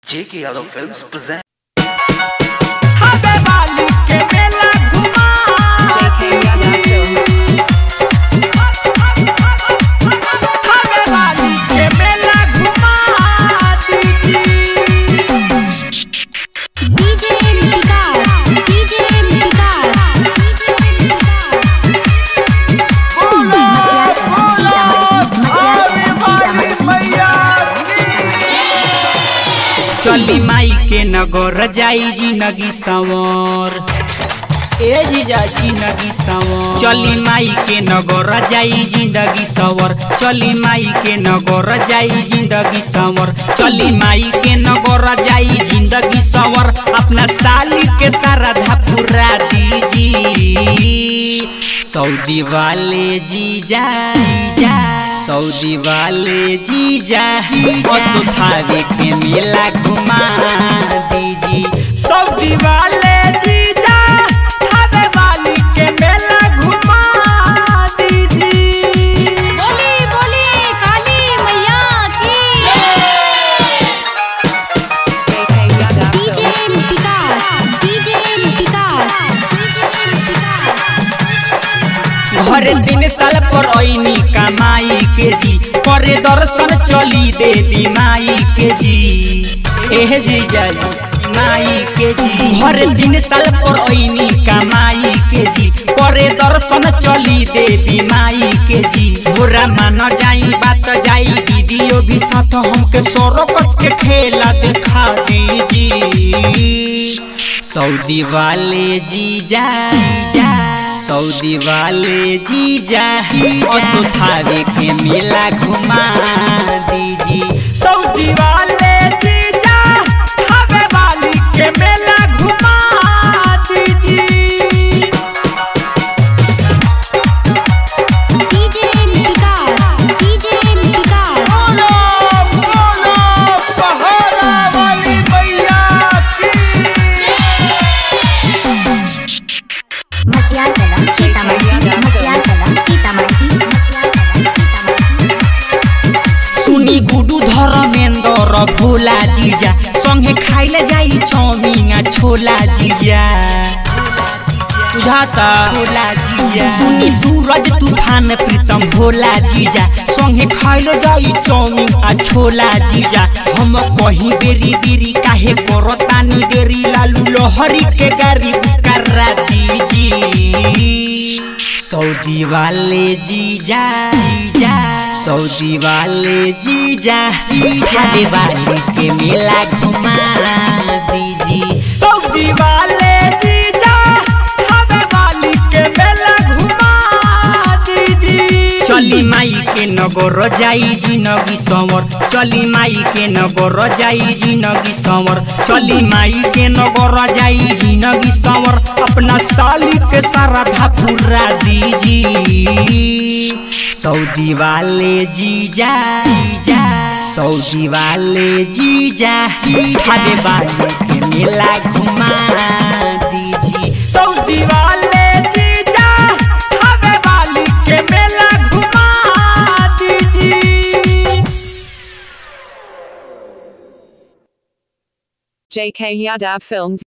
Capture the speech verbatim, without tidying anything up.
J K Yadav Films present चली माई के नगर जाई जिंदगी संवर ए जीजा जिंदगी संवर चली माई के नगर जाई जिंदगी संवर चली माई के नगर जाई जिंदगी संवर चली माई के नगर जाई जिंदगी संवर अपना साली के सारा पूरा दीजी सऊदी वाले जीजा सऊदी वाले जीजा थावे के मेला घुमा दीजी सऊदी वाले जीजा थावे वाली के मेला घुमा दीजी। बोली बोली काली मैया की डीजे विकास डीजे विकास घरे तीन साल पर ओइनी कमाई के जी करे दर्शन चली देवी माई के जी एह जीजा माई के जी घरे तीन साल पर ओइनी कमाई के जी करे दर्शन चली देवी माई के जी बुरा मान जाई बात जाई दीदियो भी साथ हमके सोरो कस के खेला दिखा दीजी सऊदी वाले जीजा सऊदी वाले जीजा थावे के मेला घुमा दीजी सऊदी वाले जीजा थावे वाली के मेला घुमा दीजी। डीजे विकास डीजे विकास बोलो बोलो पहाड़ा वाली मैया की मटिया चला सीतामढ़ी मटिया चला सीतामढ़ी सुनी गुडू धर्मेंद्र भोला जीजा संगे खाइले जाई चौमिंगा छोला जीजा बुझाता छोला जीजा सुनी सूरज तूफान प्रीतम भोला जीजा संगे खाइले जाई चौमिंग आ छोला जीजा हम कहीं बेरी बेरी काहे करतानी देरी लालू लोहरी के गाड़ी करा दीजी सऊदी वाले जीजा सऊदी वाले जीजा थावे वाली के मेला घुमा दीजी सऊदी वाले जीजा थावे वाली के मेला घुमा दीजी चली माई के नगर जाई जिंदगी संवर चली माई के नगर जाई जिंदगी संवर चली माई के नगर जाई जिंदगी संवर अपना साली के सारा पूरा दीजी सऊदी वाले जीजा सऊदी वाले जीजा थावे वाली के मेला घुमा दीजी सऊदी वाले जीजा थावे वाली के मेला घुमा दीजी। J K Yadav Films